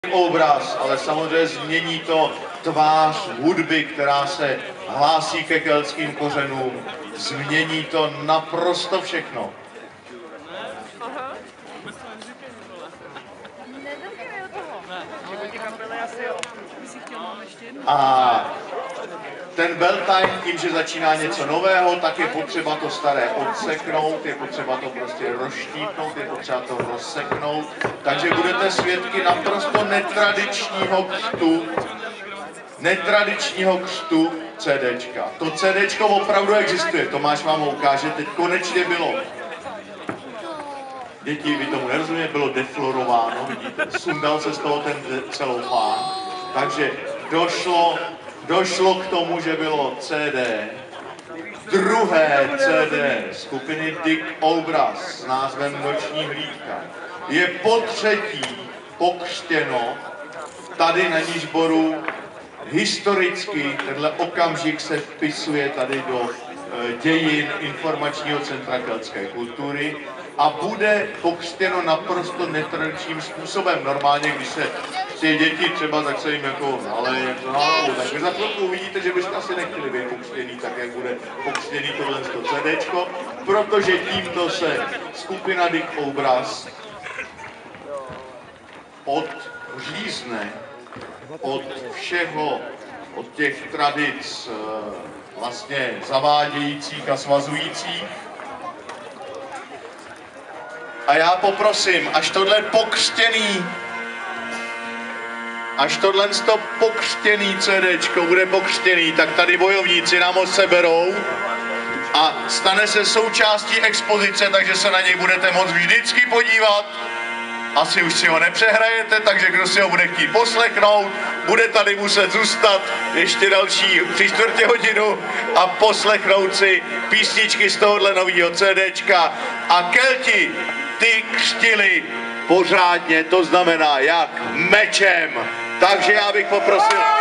obraz, ale samozřejmě změní to tvář hudby, která se hlásí ke keltským kořenům. Změní to naprosto všechno. A ten Beltane, tím, že začíná něco nového, tak je potřeba to staré odseknout, je potřeba to prostě rozštípnout, je potřeba to rozseknout. Takže budete svědky naprosto netradičního křtu CDčka. To CDčko opravdu existuje, Tomáš vám ho ukáže, teď konečně bylo. Děti, vy tomu nerozumíte, bylo deflorováno, vidíte, sundal se z toho ten celofán, takže došlo k tomu, že bylo CD, druhé CD skupiny Dick Obraz s názvem Noční hlídka. Je potřetí pokřtěno tady na Nižboru. Historicky tenhle okamžik se vpisuje tady do dějin Informačního centra keltské kultury a bude pokřtěno naprosto netradičním způsobem. Normálně, když se ty děti třeba, tak se jim jako naleje, tak vy za chvilku uvidíte, že byste asi nechtěli být pokřtěný, tak jak bude pokřtěný tohle CDčko, protože tímto se skupina Dick Obraz odřízne od všeho, od těch tradic vlastně zavádějících a svazujících. A já poprosím, až tohle pokřtěný CDčko bude pokřtěný, tak tady bojovníci nám ho seberou a stane se součástí expozice, takže se na něj budete moct vždycky podívat. Asi už si ho nepřehrajete, takže kdo si ho bude chtít poslechnout, bude tady muset zůstat ještě další 3/4 hodinu a poslechnout si písničky z tohohle nového CDčka. A Kelti ty křtili pořádně, to znamená jak mečem. Takže já bych poprosil...